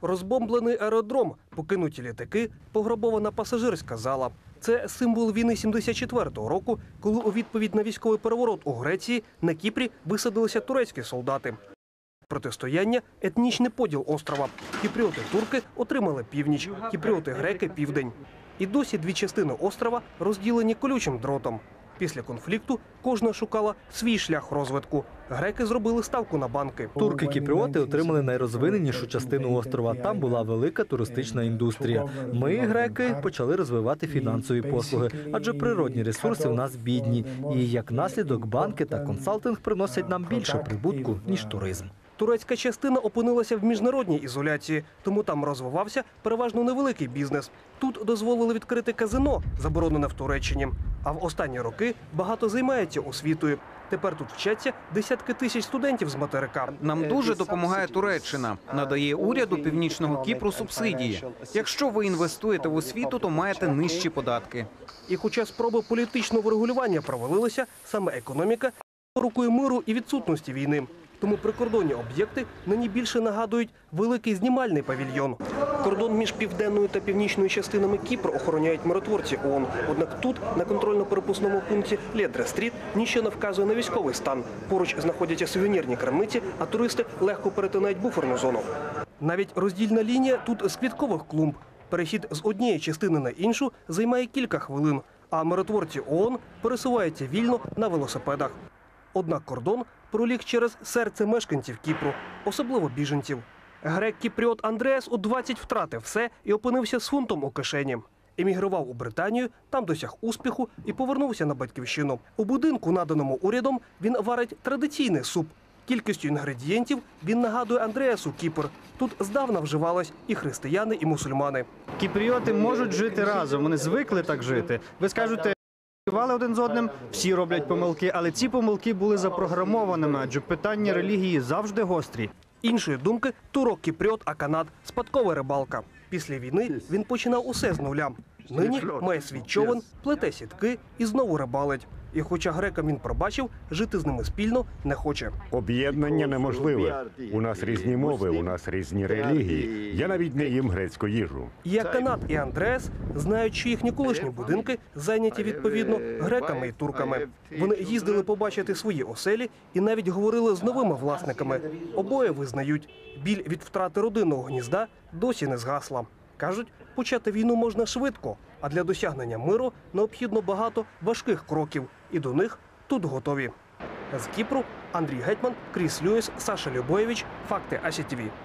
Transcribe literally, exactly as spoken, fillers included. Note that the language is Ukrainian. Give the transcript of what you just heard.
Розбомблений аеродром, покинуті літаки, пограбована пасажирська зала. Це символ війни сімдесят четвертого року, коли у відповідь на військовий переворот у Греції на Кіпрі висадилися турецькі солдати. Протистояння – етнічний поділ острова. Кіпріоти-турки отримали північ, кіпріоти-греки – південь. І досі дві частини острова розділені колючим дротом. Після конфлікту кожна шукала свій шлях розвитку. Греки зробили ставку на банки. Турки-кіпріоти отримали найрозвиненішу частину острова. Там була велика туристична індустрія. Ми, греки, почали розвивати фінансові послуги, адже природні ресурси в нас бідні. І як наслідок банки та консалтинг приносять нам більше прибутку, ніж туризм. Турецька частина опинилася в міжнародній ізоляції, тому там розвивався переважно невеликий бізнес. Тут дозволили відкрити казино, заборонене в Туреччині. А в останні роки багато займається освітою. Тепер тут вчаться десятки тисяч студентів з материка. Нам дуже допомагає Туреччина. Надає уряду Північного Кіпру субсидії. Якщо ви інвестуєте в освіту, то маєте нижчі податки. І хоча спроби політичного врегулювання провалилися, саме економіка рукою миру і відсутності війни. Тому прикордонні об'єкти нині більше нагадують великий знімальний павільйон. Кордон між південною та північною частинами Кіпру охороняють миротворці ООН. Однак тут, на контрольно-перепусному пункті Лєдре-стріт, нічого не вказує на військовий стан. Поруч знаходяться сувенірні крамниці, а туристи легко перетинають буферну зону. Навіть роздільна лінія тут з квіткових клумб. Перехід з однієї частини на іншу займає кілька хвилин, а миротворці ООН пересуваються вільно на велосипедах. Однак кордон проліг через серце мешканців Кіпру, особливо біженців. Грек-кіпріот Андреас у двадцять втратив все і опинився з фунтом у кишені. Емігрував у Британію, там досяг успіху і повернувся на батьківщину. У будинку, наданому урядом, він варить традиційний суп. Кількістю інгредієнтів він нагадує Андреасу Кіпр. Тут здавна вживались і християни, і мусульмани. Кіпріоти можуть жити разом, вони звикли так жити. Ви скажете, воювали один з одним, всі роблять помилки, але ці помилки були запрограмованими, адже питання релігії завжди гострі. Іншої думки – турок-кіпріот Аканат, спадкова рибалка. Після війни він починав усе з нуля. Нині має свій човен, плете сітки і знову рибалить. І хоча грекам він пробачив, жити з ними спільно не хоче. Об'єднання неможливе. У нас різні мови, у нас різні релігії. Я навіть не їм грецьку їжу. І Аканат, і Андреас знають, що їхні колишні будинки зайняті відповідно греками і турками. Вони їздили побачити свої оселі і навіть говорили з новими власниками. Обоє визнають, біль від втрати родинного гнізда досі не згасла. Кажуть, почати війну можна швидко, а для досягнення миру необхідно багато важких кроків. І до них тут готові. З Кіпру Андрій Гетьман, Кріс Люїс, Саша Любоєвич. Факти АСІ ТІВІ.